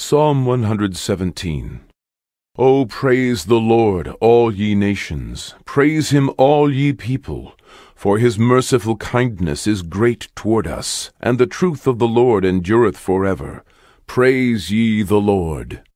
Psalm 117. O praise the Lord, all ye nations. Praise him, all ye people. For his merciful kindness is great toward us, and the truth of the Lord endureth forever. Praise ye the Lord.